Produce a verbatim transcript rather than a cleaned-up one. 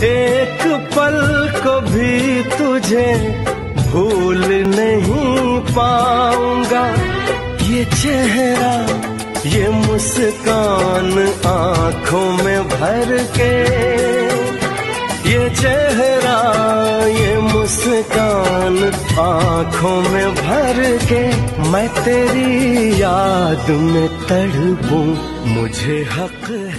एक पल को भी तुझे भूल नहीं पाऊंगा। ये चेहरा ये मुस्कान आंखों में भर के, ये चेहरा ये मुस्कान आंखों में भर के, मैं तेरी याद में तड़पूं, मुझे हक